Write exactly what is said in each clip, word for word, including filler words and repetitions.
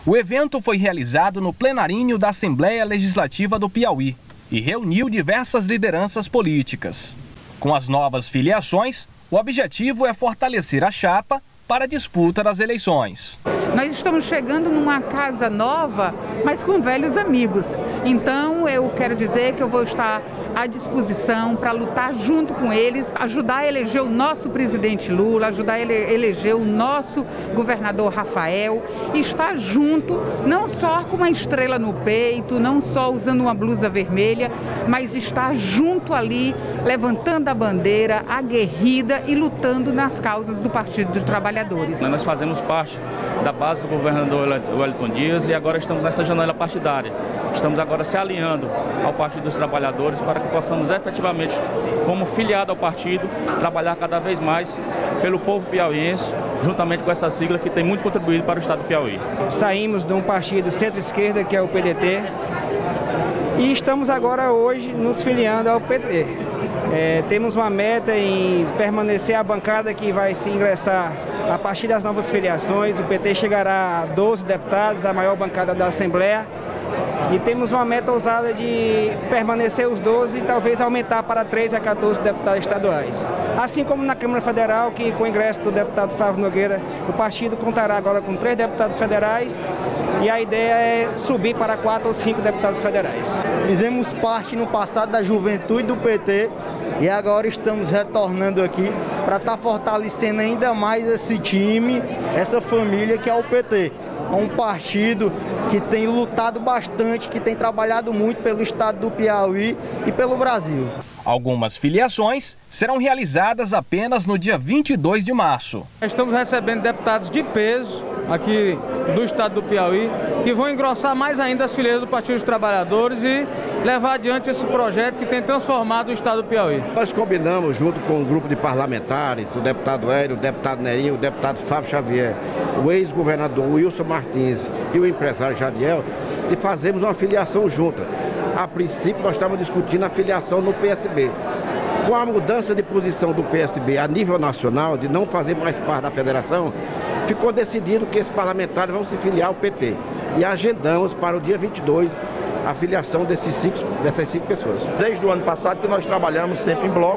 O evento foi realizado no plenarinho da Assembleia Legislativa do Piauí e reuniu diversas lideranças políticas. Com as novas filiações, o objetivo é fortalecer a chapa para a disputa das eleições. Nós estamos chegando numa casa nova, mas com velhos amigos. Então eu quero dizer que eu vou estar à disposição para lutar junto com eles, ajudar a eleger o nosso presidente Lula, ajudar a eleger o nosso governador Rafael e estar junto, não só com uma estrela no peito, não só usando uma blusa vermelha, mas estar junto ali, levantando a bandeira, aguerrida e lutando nas causas do Partido dos Trabalhadores. Nós fazemos parte da base do governador Wellington Dias e agora estamos nessa janela partidária. Estamos agora se alinhando ao Partido dos Trabalhadores para que possamos efetivamente, como filiado ao partido, trabalhar cada vez mais pelo povo piauiense, juntamente com essa sigla que tem muito contribuído para o estado do Piauí. Saímos de um partido centro-esquerda, que é o P D T, e estamos agora hoje nos filiando ao P T. É, temos uma meta em permanecer a bancada que vai se ingressar a partir das novas filiações. O P T chegará a doze deputados, a maior bancada da Assembleia. E temos uma meta ousada de permanecer os doze e talvez aumentar para treze a quatorze deputados estaduais. Assim como na Câmara Federal, que com o ingresso do deputado Flávio Nogueira, o partido contará agora com três deputados federais e a ideia é subir para quatro ou cinco deputados federais. Fizemos parte no passado da juventude do P T e agora estamos retornando aqui para estar fortalecendo ainda mais esse time, essa família que é o P T. É um partido que tem lutado bastante, que tem trabalhado muito pelo estado do Piauí e pelo Brasil. Algumas filiações serão realizadas apenas no dia vinte e dois de março. Estamos recebendo deputados de peso aqui do estado do Piauí, que vão engrossar mais ainda as fileiras do Partido dos Trabalhadores e levar adiante esse projeto que tem transformado o estado do Piauí. Nós combinamos, junto com um grupo de parlamentares, o deputado Hélio, o deputado Nerinho, o deputado Fábio Xavier, o ex-governador Wilson Martins e o empresário Jadiel, de fazermos uma filiação junta. A princípio, nós estávamos discutindo a filiação no P S B. Com a mudança de posição do P S B a nível nacional, de não fazer mais parte da federação, ficou decidido que esses parlamentares vão se filiar ao P T. E agendamos para o dia vinte e dois a filiação desses cinco, dessas cinco pessoas. Desde o ano passado que nós trabalhamos sempre em bloco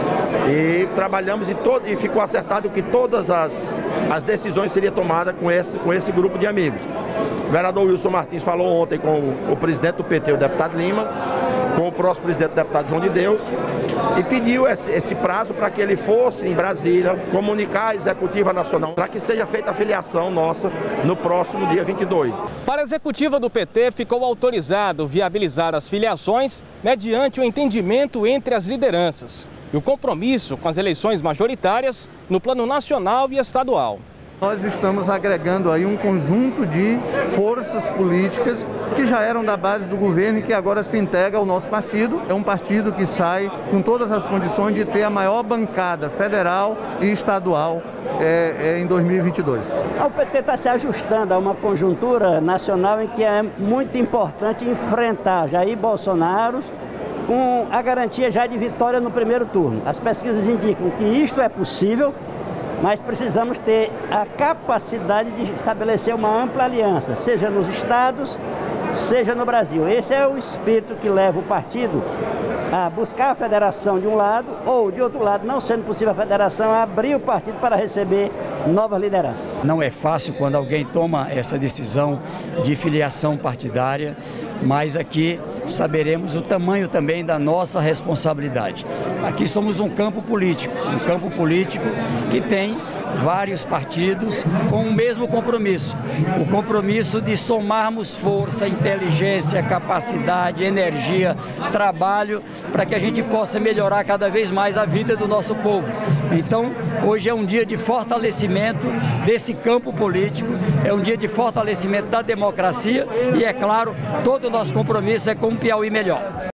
e trabalhamos e, todo, e ficou acertado que todas as, as decisões seriam tomadas com esse, com esse grupo de amigos. O vereador Wilson Martins falou ontem com o, o presidente do P T, o deputado Lima, com o próximo presidente, o deputado João de Deus, e pediu esse, esse prazo para que ele fosse em Brasília comunicar a Executiva Nacional para que seja feita a filiação nossa no próximo dia vinte e dois. Para a executiva do P T, ficou autorizado viabilizar as filiações mediante o entendimento entre as lideranças e o compromisso com as eleições majoritárias no plano nacional e estadual. Nós estamos agregando aí um conjunto de forças políticas que já eram da base do governo e que agora se integra ao nosso partido. É um partido que sai com todas as condições de ter a maior bancada federal e estadual é, é, em dois mil e vinte e dois. O P T está se ajustando a uma conjuntura nacional em que é muito importante enfrentar Jair Bolsonaro com a garantia já de vitória no primeiro turno. As pesquisas indicam que isto é possível, mas precisamos ter a capacidade de estabelecer uma ampla aliança, seja nos estados, seja no Brasil. Esse é o espírito que leva o partido a buscar a federação de um lado, ou de outro lado, não sendo possível a federação, a abrir o partido para receber novas lideranças. Não é fácil quando alguém toma essa decisão de filiação partidária, mas aqui saberemos o tamanho também da nossa responsabilidade. Aqui somos um campo político, um campo político que tem vários partidos com o mesmo compromisso, o compromisso de somarmos força, inteligência, capacidade, energia, trabalho, para que a gente possa melhorar cada vez mais a vida do nosso povo. Então, hoje é um dia de fortalecimento desse campo político, é um dia de fortalecimento da democracia e, é claro, todo o nosso compromisso é com um Piauí melhor.